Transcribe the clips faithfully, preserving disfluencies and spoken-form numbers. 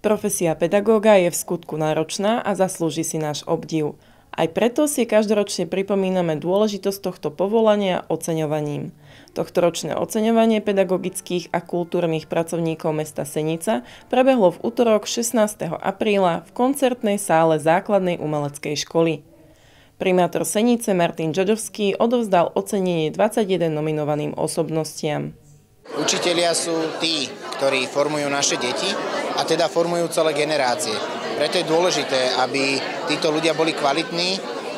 Profesia pedagóga je v skutku náročná a zaslúži si náš obdiv. Aj preto si každoročne pripomíname dôležitosť tohto povolania oceňovaním. Tohtoročné oceňovanie pedagogických a kultúrnych pracovníkov mesta Senica prebehlo v utorok šestnásteho apríla v koncertnej sále základnej umeleckej školy. Primátor Senice Martin Džodžovský odovzdal ocenenie dvadsaťjeden nominovaným osobnostiam. Učitelia sú tí, ktorí formujú naše deti a teda formujú celé generácie. Preto je dôležité, aby títo ľudia boli kvalitní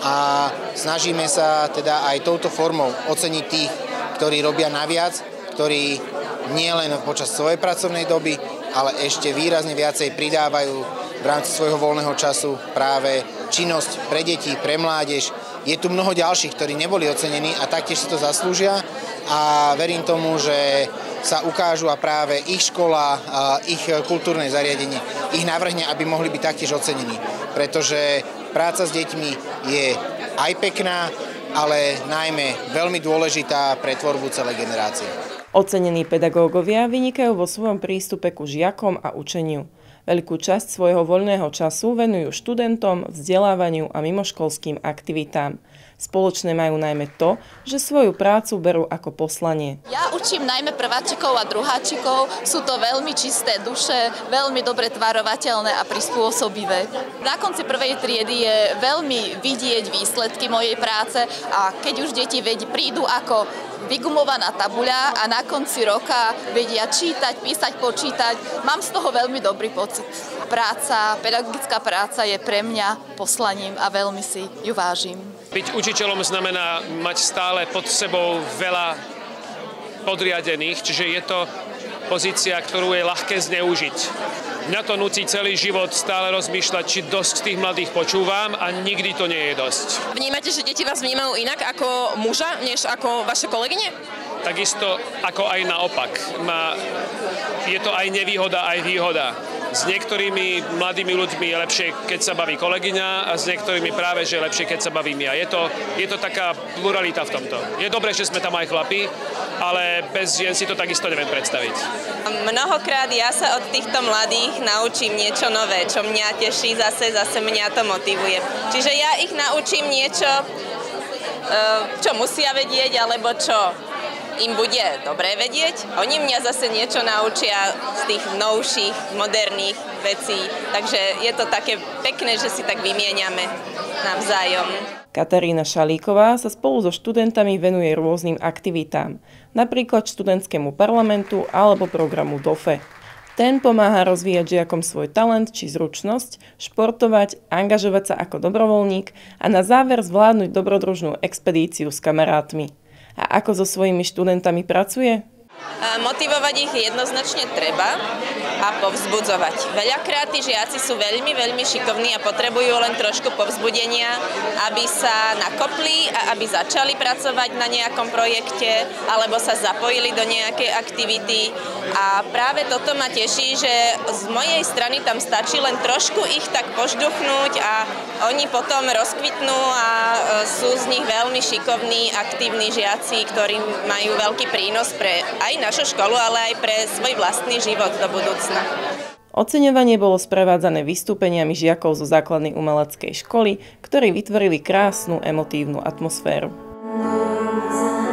a snažíme sa teda aj touto formou oceniť tých, ktorí robia naviac, ktorí nie len počas svojej pracovnej doby, ale ešte výrazne viacej pridávajú v rámci svojho voľného času práve činnosť pre deti, pre mládež. Je tu mnoho ďalších, ktorí neboli ocenení a taktiež si to zaslúžia a verím tomu, že sa ukážu a práve ich škola, ich kultúrne zariadenie ich navrhne, aby mohli byť taktiež ocenení. Pretože práca s deťmi je aj pekná, ale najmä veľmi dôležitá pre tvorbu celej generácie. Ocenení pedagógovia vynikajú vo svojom prístupe ku žiakom a učeniu. Veľkú časť svojho voľného času venujú študentom, vzdelávaniu a mimoškolským aktivitám. Spoločné majú najmä to, že svoju prácu berú ako poslanie. Ja učím najmä prváčikov a druháčikov. Sú to veľmi čisté duše, veľmi dobre tvarovateľné a prispôsobivé. Na konci prvej triedy je veľmi vidieť výsledky mojej práce a keď už deti prídu ako vygumovaná tabuľa a na konci roka vedia čítať, písať, počítať, mám z toho veľmi dobrý pocit. Práca, pedagogická práca je pre mňa poslaním a veľmi si ju vážim. Byť učiteľom znamená mať stále pod sebou veľa podriadených, čiže je to pozícia, ktorú je ľahké zneužiť. Mňa to nutí celý život stále rozmýšľať, či dosť tých mladých počúvam a nikdy to nie je dosť. Vnímate, že deti vás vnímajú inak ako muža, než ako vaše kolegyne? Takisto ako aj naopak. Je to aj nevýhoda, aj výhoda. S niektorými mladými ľuďmi je lepšie, keď sa baví kolegyňa a s niektorými práve, že je lepšie, keď sa bavím ja. Je to, je to taká pluralita v tomto. Je dobré, že sme tam aj chlapi, ale bez žien si to takisto neviem predstaviť. Mnohokrát ja sa od týchto mladých naučím niečo nové, čo mňa teší, zase, zase mňa to motivuje. Čiže ja ich naučím niečo, čo musia vedieť, alebo čo im bude dobre vedieť. Oni mňa zase niečo naučia z tých novších, moderných vecí. Takže je to také pekné, že si tak vymieňame navzájom. Katarína Šalíková sa spolu so študentami venuje rôznym aktivitám, napríklad študentskému parlamentu alebo programu DOFE. Ten pomáha rozvíjať žiakom svoj talent či zručnosť, športovať, angažovať sa ako dobrovoľník a na záver zvládnuť dobrodružnú expedíciu s kamarátmi. A ako so svojimi študentami pracuje? Motivovať ich jednoznačne treba a povzbudzovať. Veľakrát tí žiaci sú veľmi, veľmi šikovní a potrebujú len trošku povzbudenia, aby sa nakopli a aby začali pracovať na nejakom projekte alebo sa zapojili do nejakej aktivity. A práve toto ma teší, že z mojej strany tam stačí len trošku ich tak požduchnúť a oni potom rozkvitnú a sú z nich veľmi šikovní, aktívni žiaci, ktorí majú veľký prínos pre aj našu školu, ale aj pre svoj vlastný život do budúcna. Oceňovanie bolo sprevádzané vystúpeniami žiakov zo základnej umeleckej školy, ktorí vytvorili krásnu emotívnu atmosféru.